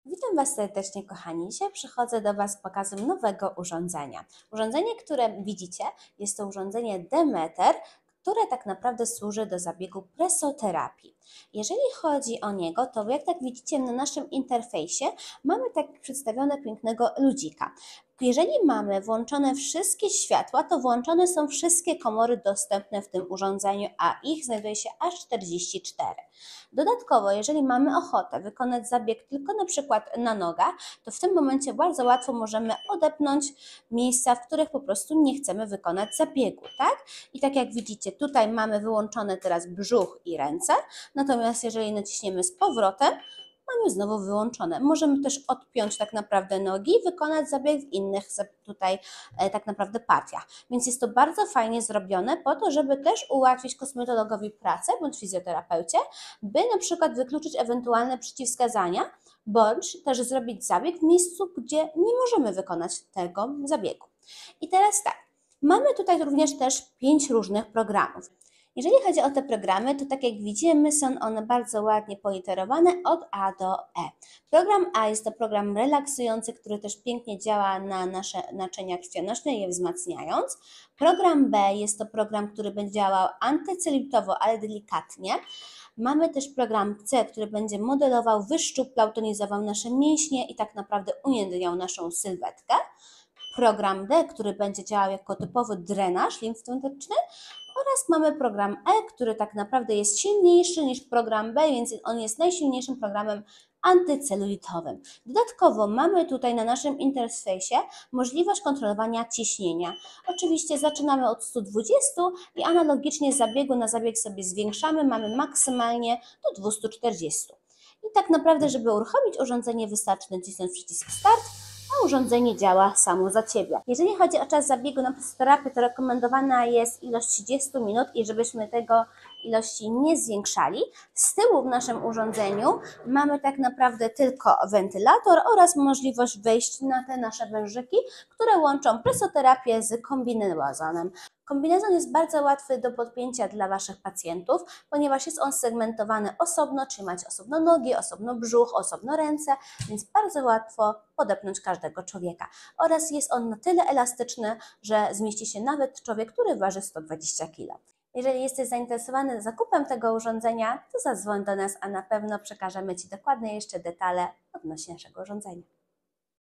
Witam Was serdecznie, kochani. Dzisiaj przychodzę do Was z pokazem nowego urządzenia. Urządzenie, które widzicie, jest to urządzenie Demeter, które tak naprawdę służy do zabiegu presoterapii. Jeżeli chodzi o niego, to jak tak widzicie na naszym interfejsie, mamy tak przedstawione pięknego ludzika. Jeżeli mamy włączone wszystkie światła, to włączone są wszystkie komory dostępne w tym urządzeniu, a ich znajduje się aż 44. Dodatkowo, jeżeli mamy ochotę wykonać zabieg tylko na przykład na nogach, to w tym momencie bardzo łatwo możemy odepnąć miejsca, w których po prostu nie chcemy wykonać zabiegu, tak? I tak jak widzicie, tutaj mamy wyłączone teraz brzuch i ręce, natomiast jeżeli naciśniemy z powrotem, mamy znowu wyłączone. Możemy też odpiąć tak naprawdę nogi i wykonać zabieg w innych tutaj tak naprawdę partiach. Więc jest to bardzo fajnie zrobione po to, żeby też ułatwić kosmetologowi pracę bądź fizjoterapeucie, by na przykład wykluczyć ewentualne przeciwwskazania, bądź też zrobić zabieg w miejscu, gdzie nie możemy wykonać tego zabiegu. I teraz tak, mamy tutaj również też 5 różnych programów. Jeżeli chodzi o te programy, to tak jak widzimy, są one bardzo ładnie politerowane od A do E. Program A jest to program relaksujący, który też pięknie działa na nasze naczynia krwionośne, je wzmacniając. Program B jest to program, który będzie działał antycelulitowo, ale delikatnie. Mamy też program C, który będzie modelował, wyszczuplał, tonizował nasze mięśnie i tak naprawdę ujędrniał naszą sylwetkę. Program D, który będzie działał jako typowy drenaż limfatyczny, oraz mamy program E, który tak naprawdę jest silniejszy niż program B, więc on jest najsilniejszym programem antycelulitowym. Dodatkowo mamy tutaj na naszym interfejsie możliwość kontrolowania ciśnienia. Oczywiście zaczynamy od 120 i analogicznie z zabiegu na zabieg sobie zwiększamy, mamy maksymalnie do 240. I tak naprawdę, żeby uruchomić urządzenie, wystarczy nacisnąć przycisk Start, a urządzenie działa samo za Ciebie. Jeżeli chodzi o czas zabiegu na fizjoterapię, to rekomendowana jest ilość 30 minut i żebyśmy tego ilości nie zwiększali. Z tyłu w naszym urządzeniu mamy tak naprawdę tylko wentylator oraz możliwość wejść na te nasze wężyki, które łączą presoterapię z kombinezonem. Kombinezon jest bardzo łatwy do podpięcia dla Waszych pacjentów, ponieważ jest on segmentowany osobno, czyli macie osobno nogi, osobno brzuch, osobno ręce, więc bardzo łatwo podepnąć każdego człowieka. Oraz jest on na tyle elastyczny, że zmieści się nawet człowiek, który waży 120 kg. Jeżeli jesteś zainteresowany zakupem tego urządzenia, to zadzwoń do nas, a na pewno przekażemy Ci dokładne jeszcze detale odnośnie naszego urządzenia.